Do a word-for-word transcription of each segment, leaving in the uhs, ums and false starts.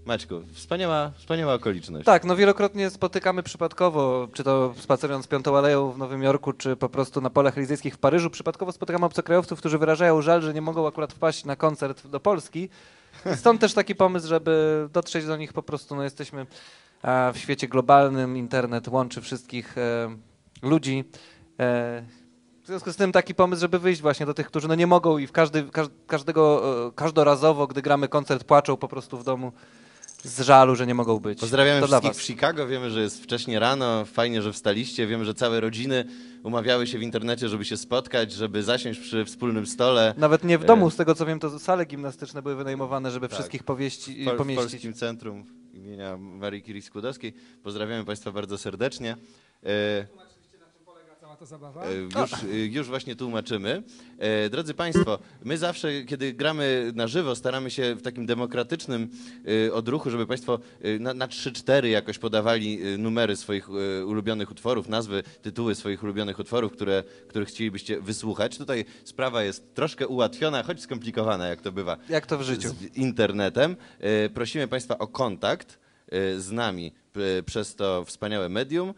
Maćku, wspaniała, wspaniała okoliczność. Tak, no wielokrotnie spotykamy przypadkowo, czy to spacerując Piątą Aleją w Nowym Jorku, czy po prostu na polach elizyjskich w Paryżu, przypadkowo spotykamy obcokrajowców, którzy wyrażają żal, że nie mogą akurat wpaść na koncert do Polski. Stąd też taki pomysł, żeby dotrzeć do nich po prostu, no jesteśmy a, w świecie globalnym, internet łączy wszystkich e, ludzi. E, w związku z tym taki pomysł, żeby wyjść właśnie do tych, którzy no nie mogą i w każdy, każ, każdego, e, każdorazowo, gdy gramy koncert, płaczą po prostu w domu z żalu, że nie mogą być. Pozdrawiamy to wszystkich w Chicago. Wiemy, że jest wcześnie rano. Fajnie, że wstaliście. Wiemy, że całe rodziny umawiały się w internecie, żeby się spotkać, żeby zasiąść przy wspólnym stole. Nawet nie w domu, z tego co wiem, to sale gimnastyczne były wynajmowane, żeby tak. wszystkich powieści, w, pomieścić. W Polskim Centrum imienia Marii Curie Skłodowskiej. Pozdrawiamy Państwa bardzo serdecznie. To zabawa? Już, już właśnie tłumaczymy. Drodzy Państwo, my zawsze, kiedy gramy na żywo, staramy się w takim demokratycznym odruchu, żeby Państwo na, na trzy cztery jakoś podawali numery swoich ulubionych utworów, nazwy, tytuły swoich ulubionych utworów, które, których chcielibyście wysłuchać. Tutaj sprawa jest troszkę ułatwiona, choć skomplikowana, jak to bywa. Jak to w życiu. Z internetem. Prosimy Państwa o kontakt z nami przez to wspaniałe medium,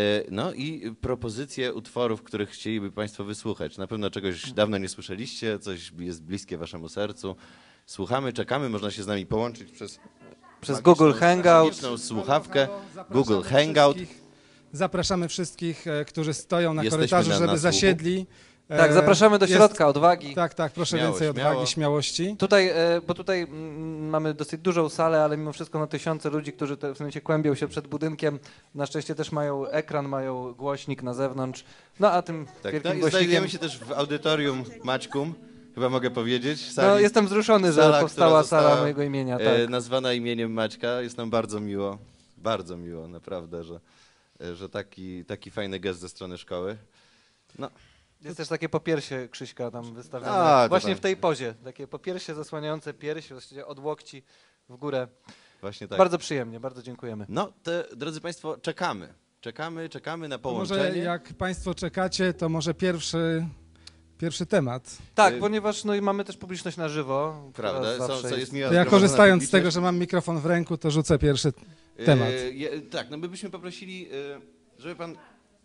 no i propozycje utworów, których chcieliby Państwo wysłuchać. Na pewno czegoś dawno nie słyszeliście, coś jest bliskie Waszemu sercu. Słuchamy, czekamy, można się z nami połączyć przez, przez Google Hangout, słuchawkę, Google Hangout. Zapraszamy wszystkich, którzy stoją na Jesteśmy korytarzu, na żeby nasłuchu. zasiedli. Tak, zapraszamy do środka, jest, odwagi. Tak, tak, proszę Śmiało, więcej śmiało. odwagi, śmiałości. Tutaj, bo tutaj mm, mamy dosyć dużą salę, ale mimo wszystko no, tysiące ludzi, którzy te, w sensie kłębią się przed budynkiem. Na szczęście też mają ekran, mają głośnik na zewnątrz. No a tym Tak, wielkim no i głośnikiem... znajdujemy się też w audytorium Maćkum, chyba mogę powiedzieć. Sali, no jestem wzruszony, sala, że powstała została, sala mojego imienia. Tak. E, nazwana imieniem Maćka. Jest nam bardzo miło, bardzo miło naprawdę, że, że taki, taki fajny gest ze strony szkoły. No. Jest też takie popiersie Krzyśka tam wystawione, A, właśnie tam. w tej pozie, takie popiersie zasłaniające pierś, właściwie od łokci w górę. Właśnie tak. Bardzo przyjemnie, bardzo dziękujemy. No, te, drodzy Państwo, czekamy, czekamy, czekamy na połączenie. Może jak Państwo czekacie, to może pierwszy, pierwszy temat. Tak, Y- ponieważ no i mamy też publiczność na żywo. Prawda, która co, zawsze co jest miła To ja zgromadzona korzystając z publiczność. tego, że mam mikrofon w ręku, to rzucę pierwszy temat. E, je, tak, no my byśmy poprosili, e, żeby Pan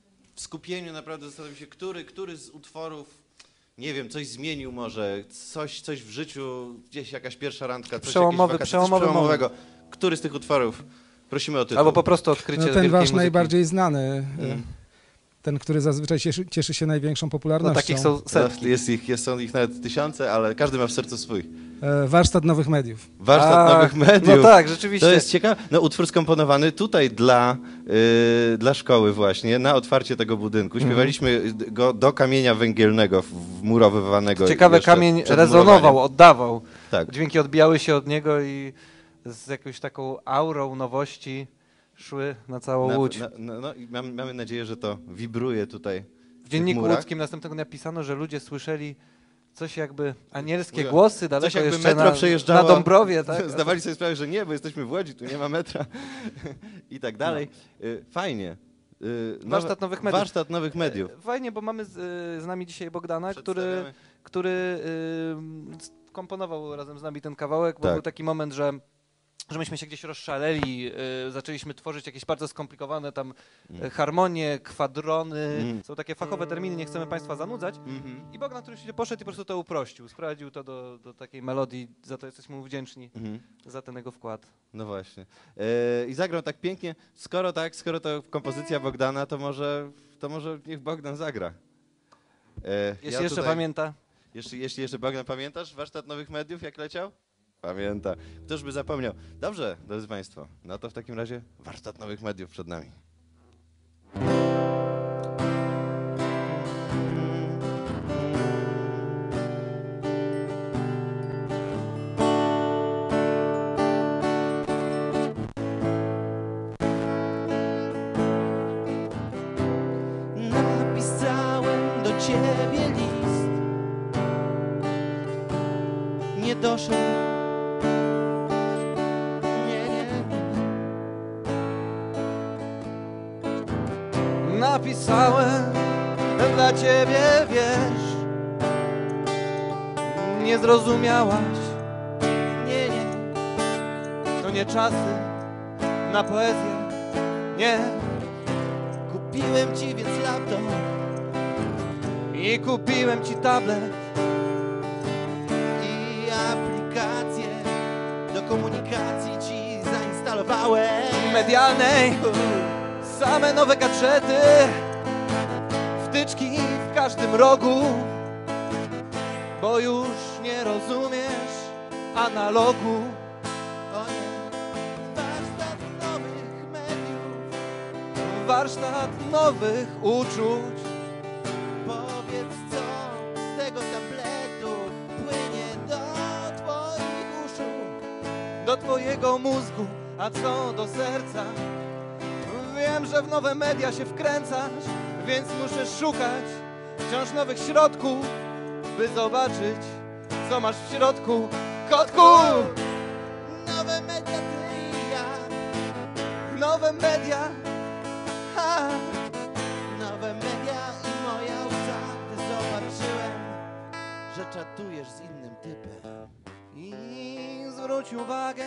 w skupieniu naprawdę zastanowił się, który, który z utworów, nie wiem, coś zmienił może, coś, coś w życiu, gdzieś jakaś pierwsza randka, coś, Przełomowy, jakieś wakacje, przełomowy coś przełomowego. Który z tych utworów? Prosimy o tytuł. Albo po prostu odkrycie No ten wielkiej wasz muzyki. najbardziej znany, Mm. ten, który zazwyczaj cieszy, cieszy się największą No popularnością. takich są setki. Jest ich, jest, są ich nawet tysiące, ale każdy ma w sercu swój. E, Warsztat Nowych Mediów. Warsztat A, Nowych Mediów. No tak, rzeczywiście. To jest ciekawe. No, utwór skomponowany tutaj dla, yy, dla szkoły właśnie, na otwarcie tego budynku. Śpiewaliśmy go do kamienia węgielnego, wmurowywanego. Ciekawe, jeszcze kamień przed rezonował, murowaniem. oddawał. Tak. Dźwięki odbijały się od niego i z jakąś taką aurą nowości szły na całą Na, Łódź. na, no, no, i mamy, mamy nadzieję, że to wibruje tutaj w, W Dzienniku murach. Łódzkim następnego dnia pisano, że ludzie słyszeli coś jakby anielskie Mówią, głosy daleko Coś jakby jeszcze metro na, przejeżdżało. na Dąbrowie. Tak? Zdawali sobie sprawę, że nie, bo jesteśmy w Łodzi, tu nie ma metra i tak dalej. Y, Fajnie. Y, nowe- Warsztat Nowych Mediów. Warsztat Nowych Mediów. Fajnie, bo mamy z, z nami dzisiaj Bogdana, który, Przedstawiamy. który y, komponował razem z nami ten kawałek, bo Tak. był taki moment, że że myśmy się gdzieś rozszaleli, y, zaczęliśmy tworzyć jakieś bardzo skomplikowane tam mm. harmonie, kwadrony, Mm. są takie fachowe terminy, nie chcemy Państwa zanudzać. Mhm. I Bogdan, który się poszedł i po prostu to uprościł, sprowadził to do, do takiej melodii, za to jesteśmy mu wdzięczni, Mhm. za ten jego wkład. No właśnie. E, I zagrał tak pięknie. Skoro tak, skoro to kompozycja Bogdana, to może, to może niech Bogdan zagra. E, Jeśli ja jeszcze tutaj- pamięta. Jeśli, jeśli jeszcze Bogdan, pamiętasz Warsztat Nowych Mediów, jak leciał? Pamięta. Któż by zapomniał? Dobrze, drodzy Państwo, no to w takim razie Warsztat Nowych Mediów przed nami. Napisałem do ciebie list, nie doszedł. Nie, nie. Napisałem dla ciebie, wiesz, nie zrozumiałaś. Nie, nie. To nie czasy na poezję, nie. Kupiłem ci więc laptop I kupiłem ci tablet i aplikację do komunikacji ci zainstalowałem. medialnej. Same nowe gadżety, wtyczki w każdym rogu, bo już nie rozumiesz analogu. O nie, warsztat nowych mediów, Warsztat nowych uczuć. powiedz co z tego tabletu płynie do twoich uszu. Do twojego mózgu, a co do serca? Wiem, że w nowe media się wkręcasz, więc muszę szukać wciąż nowych środków, by zobaczyć, co masz w środku, kotku! Nowe media ty i ja, Nowe media, ha! nowe media i moja łza, gdy zobaczyłem, że czatujesz z innym typem. I zwróć uwagę,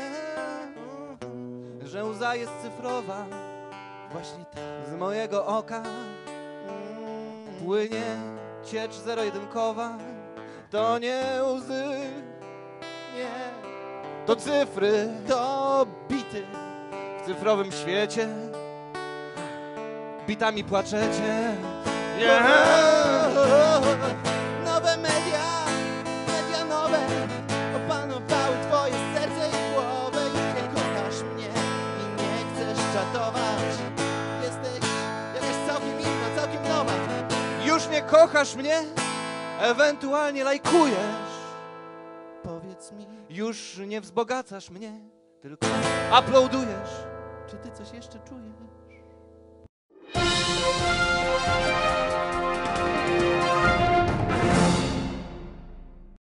że łza jest cyfrowa. Właśnie tak. Z mojego oka Mm, płynie ciecz zero-jedynkowa. To nie łzy, nie, to cyfry to bity. w cyfrowym świecie. Bitami płaczecie. Nowe media, media nowe opanowały twoje serce i głowę. Już nie kochasz mnie i nie chcesz czatować. Jesteś jakaś całkiem inna, całkiem nowa. Już nie kochasz mnie, ewentualnie lajkujesz. Powiedz mi, Już nie wzbogacasz mnie, tylko uploadujesz. czy ty coś jeszcze czujesz?